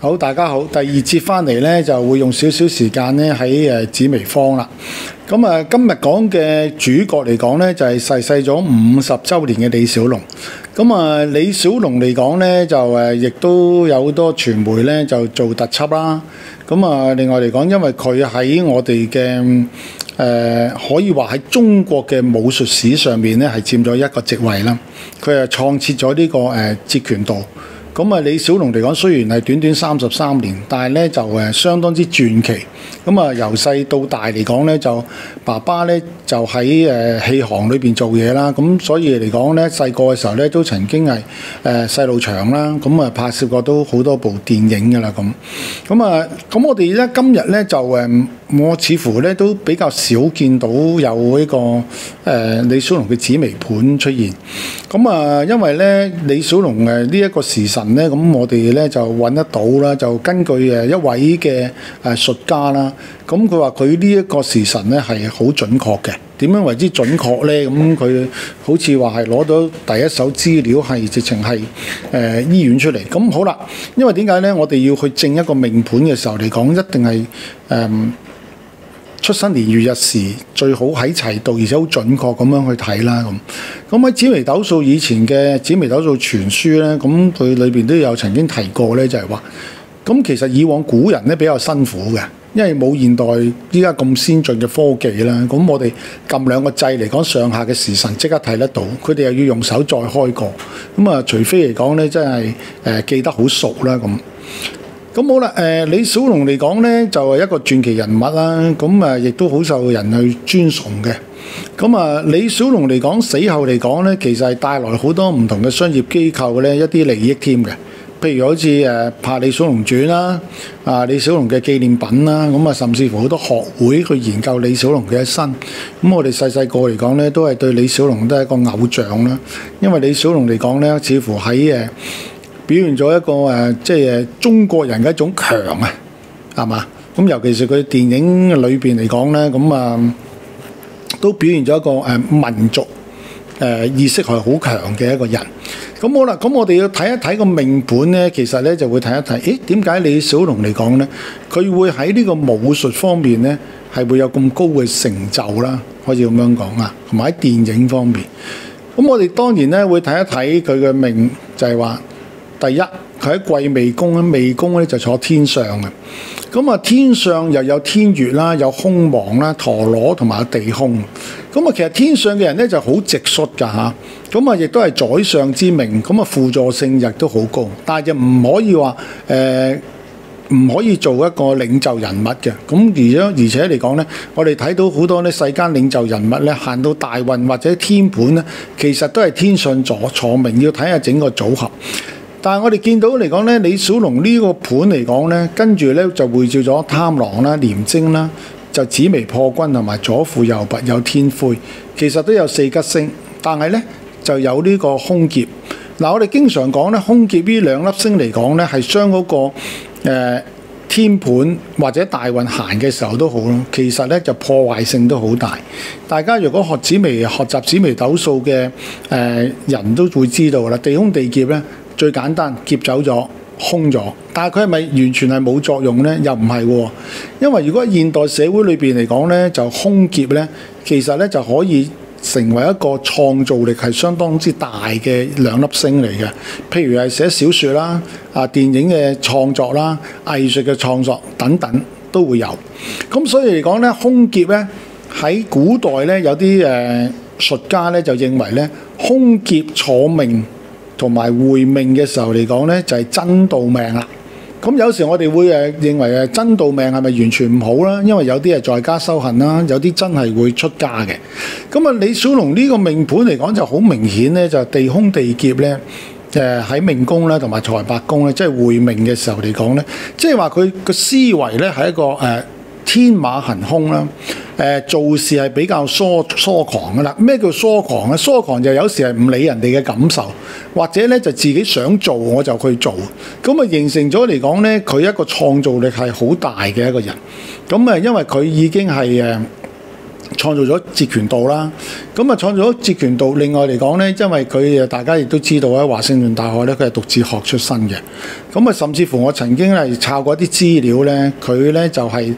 好，大家好。第二節翻嚟咧，就會用少少時間咧喺紫微坊啦。咁啊，今日講嘅主角嚟講咧，就係逝世咗50週年嘅李小龍。咁啊，李小龍嚟講咧，就亦都有好多傳媒咧就做特輯啦。咁啊，另外嚟講，因為佢喺我哋嘅可以話喺中國嘅武術史上面咧，係佔咗一個席位啦。佢係創設咗呢個截拳道。咁啊，李小龍嚟講，雖然係短短33年，但係咧就相當之傳奇。咁啊，由細到大嚟講咧，就爸爸咧就喺戲行裏邊做嘢啦。咁所以嚟講咧，細個嘅時候咧都曾經係細路祥啦。咁啊，拍攝過都好多部電影㗎啦。咁我哋咧今日咧就我似乎咧都比較少見到有呢個李小龍嘅紫微盤出現。咁啊，因為咧李小龍呢一個時辰咧，咁我哋咧就揾得到啦，就根據一位嘅術家啦，咁佢話佢呢一個時辰咧係好準確嘅。點樣為之準確咧？咁佢好似話係攞到第一手資料係直情係醫院出嚟。咁好啦，因為點解咧？我哋要去正一個命盤嘅時候嚟講，一定係出生年月日時最好喺齊度，而且好準確咁樣去睇啦。咁喺紫微斗數以前嘅紫微斗數傳書咧，咁佢裏邊都有曾經提過咧，就係話咁其實以往古人咧比較辛苦嘅，因為冇現代依家咁先進嘅科技啦。咁我哋撳兩個掣嚟講，上下嘅時辰即刻睇得到，佢哋又要用手再開過。咁啊，除非嚟講咧，真係記得好熟啦咁。咁好啦，李小龍嚟講咧，就係一個傳奇人物啦。咁啊，亦都好受人去尊崇嘅。咁啊，李小龍嚟講死後嚟講咧，其實係帶來好多唔同嘅商業機構咧一啲利益添嘅。譬如好似拍《李小龍傳》啦，李小龍嘅紀念品啦，咁啊，甚至乎好多學會去研究李小龍嘅一生。咁我哋細個嚟講咧，都係對李小龍都係一個偶像啦。因為李小龍嚟講咧，似乎喺表現咗一個即係中國人嘅一種強啊，係嘛？咁尤其是佢電影裏邊嚟講咧，咁啊都表現咗一個民族意識係好強嘅一個人。咁好啦，咁我哋要睇一睇個命盤咧，其實咧就會睇一睇，點解李小龍嚟講咧，佢會喺呢個武術方面咧係會有咁高嘅成就啦，可以咁樣講啊，同埋喺電影方面。咁我哋當然咧會睇一睇佢嘅命，就係話。第一，佢喺貴未宮咧，未宮咧就坐天上嘅。咁啊，天上又有天月啦，有空亡啦、陀羅同埋地空。咁啊，其實天上嘅人咧就好直率㗎嚇。咁啊，亦都係宰相之命，咁啊輔助性亦都好高，但係就唔可以話唔可以做一個領袖人物嘅。咁而且嚟講咧，我哋睇到好多咧世間領袖人物咧，行到大運或者天盤咧，其實都係天上坐命，要睇下整個組合。但係我哋見到嚟講咧，李小龍呢個盤嚟講咧，跟住咧就會照咗貪狼啦、廉貞啦，就紫微破軍同埋左輔右弼有天魁，其實都有4吉星，但係咧就有呢個空劫。嗱，我哋經常講咧，空劫呢兩粒星嚟講咧，係將嗰個天盤或者大運行嘅時候都好咯，其實咧就破壞性都好大。大家如果學習紫微斗數嘅人都會知道啦，地空地劫咧。最簡單，劫走咗，空咗，但係佢係咪完全係冇作用呢？又唔係喎，因為如果現代社會裏邊嚟講呢，就空劫呢，其實呢就可以成為一個創造力係相當之大嘅兩粒星嚟嘅。譬如係寫小説啦、電影嘅創作啦、藝術嘅創作等等都會有。咁所以嚟講呢，空劫呢喺古代呢，有啲術家呢就認為呢，空劫坐命同埋會命嘅時候嚟講咧，就係真道命啦。咁有時我哋會認為真道命係咪完全唔好啦？因為有啲係在家修行啦，有啲真係會出家嘅。咁啊，李小龍呢個命盤嚟講就好明顯咧，就地空地劫咧，喺命宮咧同埋財帛宮咧，即係會命嘅時候嚟講咧，即係話佢個思維咧係一個天馬行空啦，做事係比較疏狂噶啦。咩叫疏狂咧？疏狂就有時係唔理人哋嘅感受，或者咧就自己想做我就去做，咁啊形成咗嚟講咧，佢一個創造力係好大嘅一個人。咁啊，因為佢已經係創造咗截拳道啦，咁啊創造咗截拳道。另外嚟講咧，因為佢大家亦都知道喺華盛頓大學咧，佢係讀哲學出身嘅。咁啊，甚至乎我曾經係抄過一啲資料咧，佢咧就係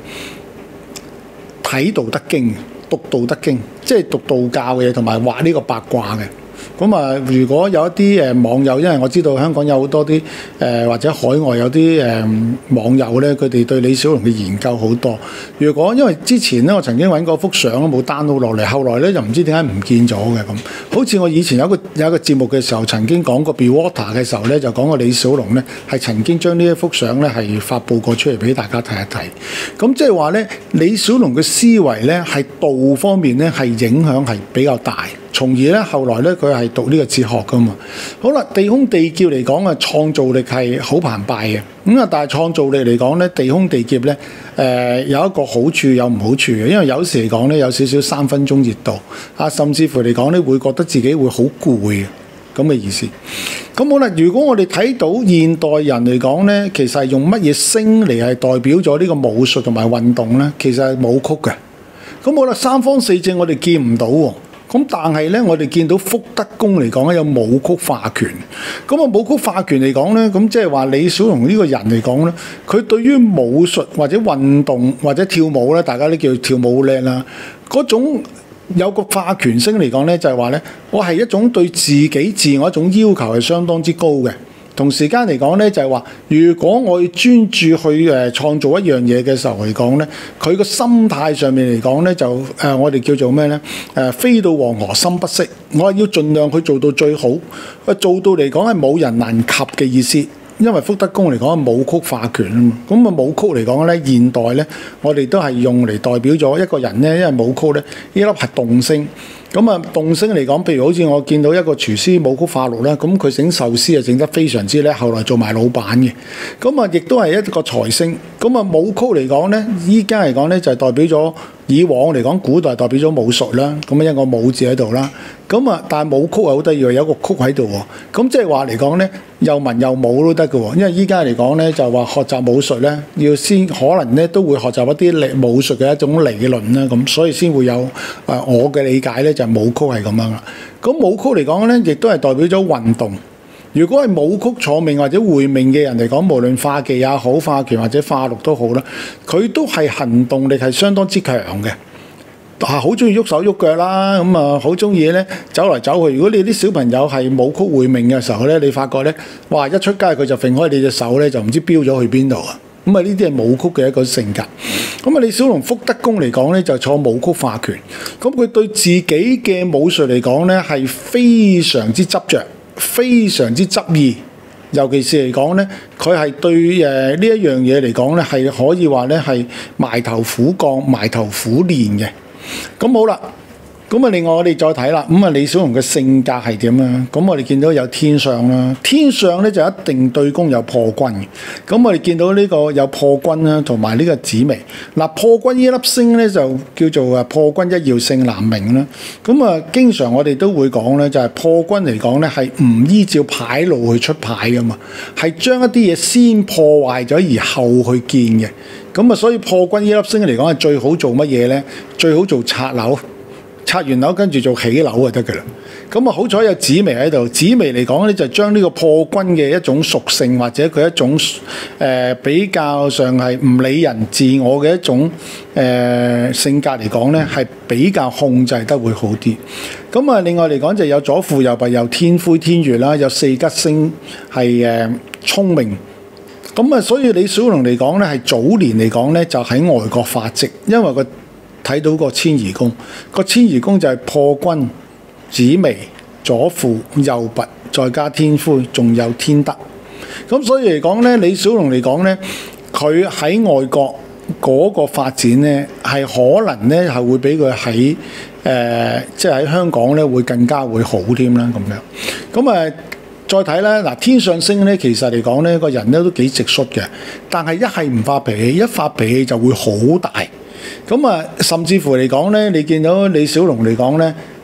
睇《道德經》、讀《道德經》，即係讀道教嘅嘢，同埋畫呢個八卦嘅。咁啊，如果有一啲網友，因為我知道香港有好多啲或者海外有啲網友咧，佢哋對李小龍嘅研究好多。如果因為之前咧，我曾經揾過幅相冇 download 落嚟，後來咧就唔知點解唔見咗嘅咁。好似我以前有一個節目嘅時候，曾經講過 Be Water 嘅時候咧，就講過李小龍咧係曾經將呢一幅相咧係發布過出嚟俾大家睇一睇。咁即係話咧，李小龍嘅思維咧係道方面咧係影響係比較大。從而咧，後來咧佢係讀呢個哲學噶嘛。好啦，地空地劫嚟講啊，創造力係好澎湃嘅。咁啊，但係創造力嚟講咧，地空地劫咧，有一個好處有唔好處嘅。因為有時嚟講咧，有少少3分鐘熱度啊，甚至乎嚟講咧，會覺得自己會好攰嘅咁嘅意思。咁好啦，如果我哋睇到現代人嚟講咧，其實係用乜嘢星嚟係代表咗呢個武術同埋運動咧？其實係武曲嘅。咁好啦，三方四正我哋見唔到喎。咁但係咧，我哋見到福德宮嚟講咧，有武曲化拳。咁啊，武曲化拳嚟講咧，咁即係話李小龍呢個人嚟講咧，佢對於武術或者運動或者跳舞咧，大家都叫跳舞叻啦。嗰種有個化拳星嚟講咧，就係話咧，我係一種對自己自我一種要求係相當之高嘅。同時間嚟講咧，就係話，如果我要專注去創造一樣嘢嘅時候嚟講咧，佢個心態上面嚟講咧，就我哋叫做咩咧？飛到黃河心不息，我係要盡量去做到最好，做到嚟講係冇人能及嘅意思。因為福德宮嚟講係武曲化拳啊嘛，咁啊武曲嚟講咧，現代咧，我哋都係用嚟代表咗一個人咧，因為武曲咧呢粒係動星。咁啊，動星嚟講，譬如好似我見到一個廚師武曲化祿啦，咁佢整壽司啊整得非常之叻，後來做埋老闆嘅。咁啊，亦都係一個財星。咁啊，武曲嚟講咧，依家嚟講咧就係代表咗以往嚟講，古代代表咗武術啦。咁啊，一個武字喺度啦。咁啊，但係武曲係好得意喎，有一個曲喺度喎。咁即係話嚟講咧，又文又武都得嘅喎。因為依家嚟講咧，就話學習武術咧，要先可能咧都會學習一啲武術嘅一種理論啦。咁所以先會有我嘅理解咧，就係武曲係咁樣啦。咁武曲嚟講咧，亦都係代表咗運動。如果係武曲坐命或者會命嘅人嚟講，無論化忌也好、化權或者化祿都好啦，佢都係行動力係相當之強嘅。好中意喐手喐腳啦，咁啊好中意咧走嚟走去。如果你啲小朋友係武曲會命嘅時候咧，你發覺咧，哇一出街佢就揈開你隻手咧，就唔知飆咗去邊度啊！咁啊呢啲係武曲嘅一個性格。咁啊李小龍福德宮嚟講咧，就坐武曲化拳。咁佢對自己嘅武術嚟講咧，係非常之執着，非常之執意。尤其是嚟講咧，佢係對呢一樣嘢嚟講咧，係可以話咧係埋頭苦幹、埋頭苦練嘅。咁好啦，咁啊另外我哋再睇啦，咁啊李小龍嘅性格係點啊？咁我哋見到有天相啦，天相咧就一定對宮有破軍嘅。咁我哋見到呢個有破軍啦，同埋呢個紫微。嗱破軍呢粒星咧就叫做破軍一曜勝南冥啦。咁啊經常我哋都會講咧，就係破軍嚟講咧係唔依照牌路去出牌噶嘛，係將一啲嘢先破壞咗而後去建嘅。咁啊，所以破軍呢粒星嚟講係最好做乜嘢咧？最好做拆樓，拆完樓跟住做起樓就得㗎啦。咁啊，好彩有紫微喺度。紫微嚟講咧，就將呢個破軍嘅一種屬性或者佢一種比較上係唔理人自我嘅一種性格嚟講咧，係比較控制得會好啲。咁啊，另外嚟講就有左輔右弼，有天魁天月啦，有四吉星係聰明。咁啊，所以李小龍嚟講咧，係早年嚟講咧，就喺外國發跡，因為佢睇到個遷移宮，個遷移宮就係破軍、紫微、左輔、右弼，再加天魁，仲有天德。咁所以嚟講咧，李小龍嚟講咧，佢喺外國嗰個發展咧，係可能咧係會比佢喺即係喺香港咧會更加會好添啦咁樣。咁啊〜再睇咧，嗱天上星咧，其實嚟講咧，個人咧都幾直率嘅，但係一係唔發脾氣，一發脾氣就會好大。咁啊，甚至乎嚟講咧，你見到李小龍嚟講咧，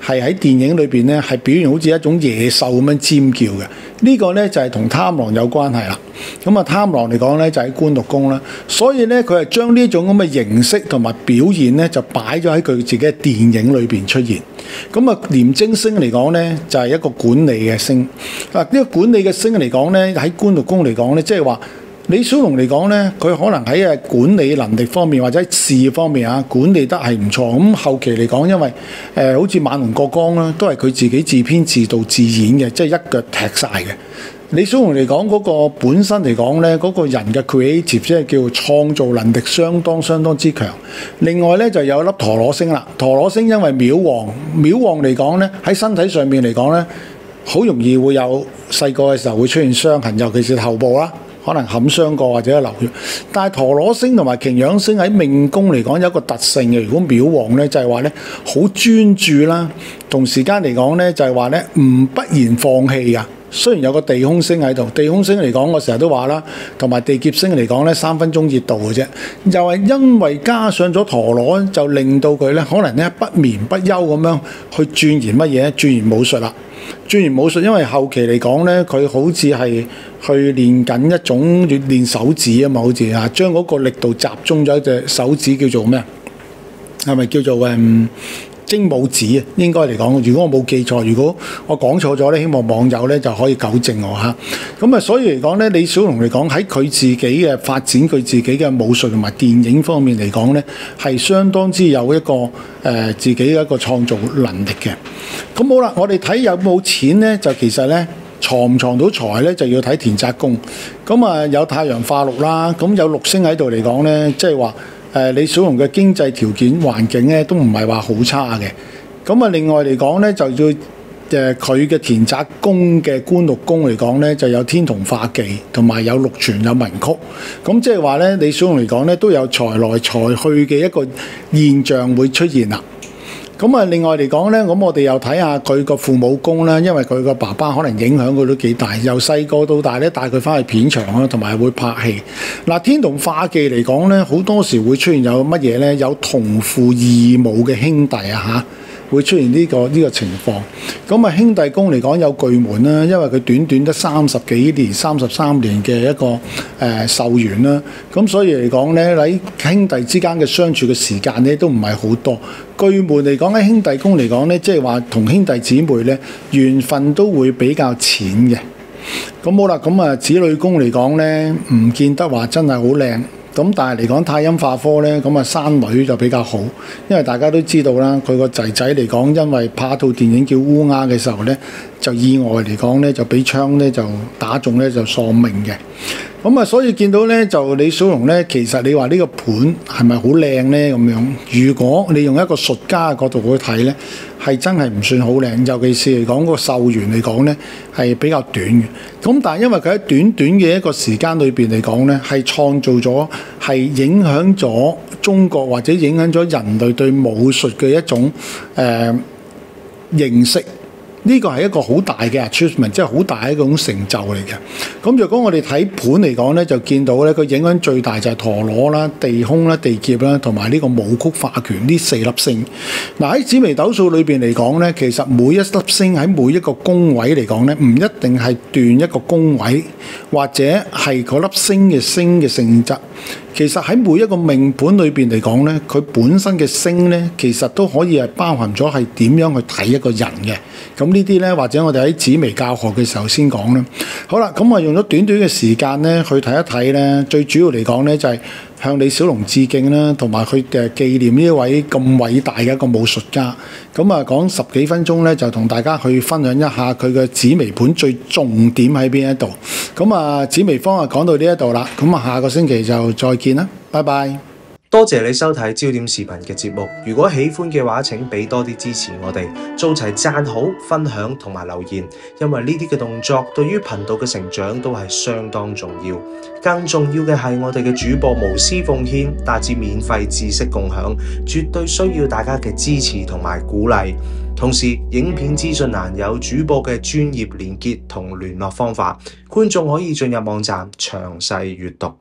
係喺電影裏邊咧係表現好似一種野獸咁樣尖叫嘅。呢個咧就係同貪狼有關係啦。咁啊，貪狼嚟講咧就喺官祿宮啦，所以咧佢係將呢種咁嘅形式同埋表現咧就擺咗喺佢自己嘅電影裏邊出現。咁啊，廉貞星嚟講咧就係一個管理嘅星。呢個管理嘅星嚟講咧喺官祿宮嚟講咧，即係話李小龍嚟講咧，佢可能喺管理能力方面或者事業方面管理得係唔錯。咁後期嚟講，因為好似猛龍過江啦，都係佢自己自編自導自演嘅，即係一腳踢晒嘅。李小龍嚟講嗰個本身嚟講咧，嗰個人嘅 creative 即係叫創造能力相當之強。另外咧就有一粒陀螺星啦，陀螺星因為廟旺嚟講咧，喺身體上面嚟講咧，好容易會有細個嘅時候會出現傷痕，尤其是頭部啦，可能冚傷過或者流血。但係陀螺星同埋擎羊星喺命宮嚟講有一個特性嘅，如果廟旺咧就係話咧好專注啦，同時間嚟講咧就係話咧不言放棄㗎。雖然有個地空星喺度，地空星嚟講我成日都話啦，同埋地劫星嚟講咧3分鐘熱度嘅啫，又係因為加上咗陀螺，就令到佢咧可能咧不眠不休咁樣去鑽研乜嘢？鑽研武術啦，鑽研武術，因為後期嚟講咧，佢好似係去練緊一種練手指啊嘛，好似將嗰個力度集中咗一隻手指叫做咩？係咪叫做精武指啊？應該嚟講，如果我冇記錯，如果我講錯咗咧，希望網友咧就可以糾正我嚇。咁啊，所以嚟講咧，李小龍嚟講喺佢自己嘅發展，佢自己嘅武術同埋電影方面嚟講咧，係相當之有一個自己嘅一個創造能力嘅。咁好啦，我哋睇有冇錢咧，就其實咧藏唔藏到財咧，就要睇田宅宮。咁啊，有太陽化祿啦，咁有祿星喺度嚟講咧，即係話。李小龍嘅經濟條件環境咧都唔係話好差嘅。咁啊，另外嚟講咧，就要佢嘅田宅宮嘅官祿宮嚟講咧，就有天同化忌，同埋有祿存有文曲。咁即係話咧，李小龍嚟講咧都有財來財去嘅一個現象會出現啦。咁啊，另外嚟講咧，咁我哋又睇下佢個父母宮啦，因為佢個爸爸可能影響佢都幾大，由細個到大咧帶佢翻去片場啦，同埋會拍戲。嗱，天同化忌嚟講咧，好多時會出現有乜嘢咧？有同父異母嘅兄弟會出現呢個情況。咁啊，兄弟宮嚟講有巨門啦，因為佢短短得30幾年、33年嘅一個壽元啦。咁所以嚟講咧，喺兄弟之間嘅相處嘅時間咧都唔係好多。巨門嚟講喺兄弟宮嚟講咧，即係話同兄弟姊妹咧緣分都會比較淺嘅。咁好啦，咁啊子女宮嚟講咧，唔見得話真係好靚。咁但係嚟講太陰化科咧，咁啊生女就比較好，因為大家都知道啦，佢個仔仔嚟講，因為拍一套電影叫烏鴉嘅時候咧，就意外嚟講咧就俾槍咧就打中咧就喪命嘅。咁啊，所以見到咧就李小龍咧，其實你話呢個盤係咪好靚咧咁樣？如果你用一個術家嘅角度去睇咧，係真係唔算好靚，尤其是嚟講個壽元嚟講咧係比較短嘅。咁但係因為佢喺短嘅一個時間裏邊嚟講咧，係創造咗係影響咗中國或者影響咗人類對武術嘅一種認識。呢個係一個好大嘅 achievement， 即係好大一種成就嚟嘅。咁若果我哋睇盤嚟講咧，就見到咧，佢影響最大就係陀螺啦、地空啦、地劫啦，同埋呢個武曲化權呢4粒星。嗱，喺紫微斗數裏邊嚟講咧，其實每一粒星喺每一個宮位嚟講咧，唔一定係斷一個宮位，或者係嗰粒星嘅性質。其實喺每一個命盤裏邊嚟講咧，佢本身嘅星咧，其實都可以係包含咗係點樣去睇一個人嘅。咁呢啲咧，或者我哋喺紫微教學嘅時候先講啦。好啦，咁我用咗短嘅時間咧去睇一睇咧，最主要嚟講咧就係向李小龍致敬啦，同埋佢紀念呢一位咁偉大嘅一個武術家。咁啊，講10幾分鐘咧，就同大家去分享一下佢嘅紫微盤最重點喺邊一度。咁啊，紫微方啊講到呢一度啦。咁啊，下個星期就再見啦，拜拜。 多謝你收睇焦點視頻嘅節目，如果喜歡嘅話，請俾多啲支持我哋，做齊讚好、分享同埋留言，因為呢啲嘅動作對於頻道嘅成長都係相當重要。更重要嘅係我哋嘅主播無私奉獻，達至免費知識共享，絕對需要大家嘅支持同埋鼓勵。同時，影片資訊欄有主播嘅專業連結同聯絡方法，觀眾可以進入網站詳細閱讀。